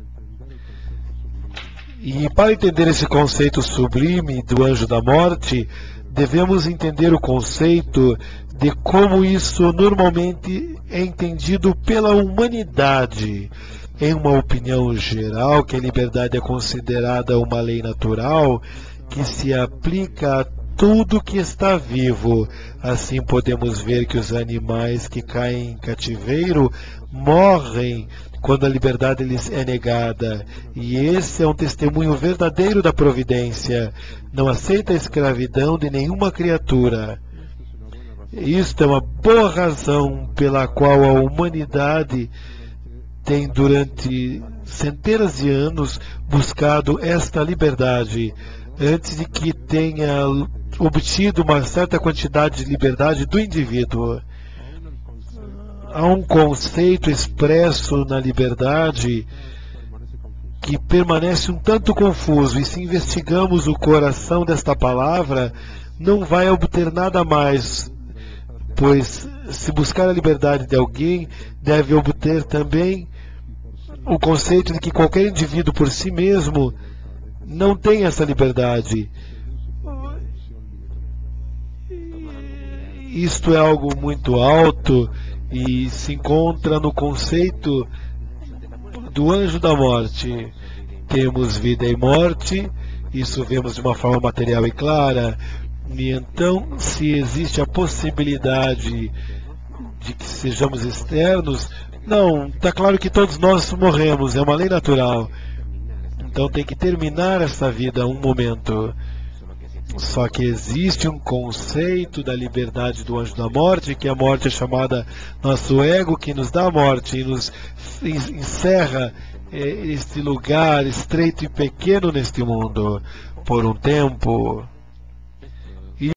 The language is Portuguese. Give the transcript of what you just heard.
E para entender esse conceito sublime do anjo da morte, devemos entender o conceito de como isso normalmente é entendido pela humanidade. Em uma opinião geral, que a liberdade é considerada uma lei natural que se aplica a tudo que está vivo. Assim podemos ver que os animais que caem em cativeiro morrem quando a liberdade lhes é negada. E esse é um testemunho verdadeiro da providência. Não aceita a escravidão de nenhuma criatura. Isto é uma boa razão pela qual a humanidade tem durante centenas de anos buscado esta liberdade, antes de que tenha obtido uma certa quantidade de liberdade do indivíduo. Há um conceito expresso na liberdade que permanece um tanto confuso, e se investigamos o coração desta palavra, não vai obter nada mais, pois se buscar a liberdade de alguém, deve obter também o conceito de que qualquer indivíduo por si mesmo não tem essa liberdade. Isto é algo muito alto e se encontra no conceito do anjo da morte. Temos vida e morte, isso vemos de uma forma material e clara, e então, se existe a possibilidade de que sejamos externos, não, está claro que todos nós morremos, é uma lei natural. Então tem que terminar essa vida um momento. Só que existe um conceito da liberdade do anjo da morte, que a morte é chamada nosso ego, que nos dá a morte e nos encerra este lugar estreito e pequeno neste mundo por um tempo.